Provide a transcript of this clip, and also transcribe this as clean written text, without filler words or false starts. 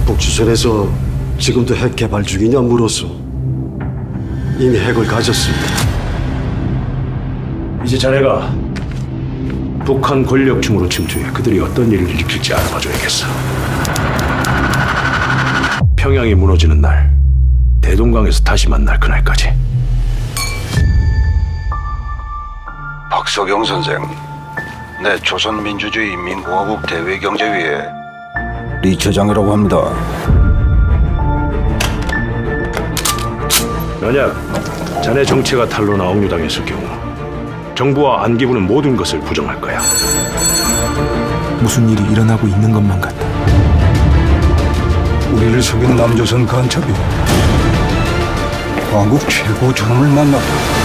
북주선에서 지금도 핵 개발 중이냐 물었어. 이미 핵을 가졌습니다. 이제 자네가 북한 권력층으로 침투해 그들이 어떤 일을 일으킬지 알아봐줘야겠어. 평양이 무너지는 날, 대동강에서 다시 만날 그날까지. 박석영 선생, 내 조선민주주의 인민공화국 대외경제위의 리 처장이라고 합니다. 만약 자네 정체가 탄로나 억류당했을 경우 정부와 안기부는 모든 것을 부정할 거야. 무슨 일이 일어나고 있는 것만 같다. 우리를 속인 남조선 간첩이 한국 최고 존엄을 만났다.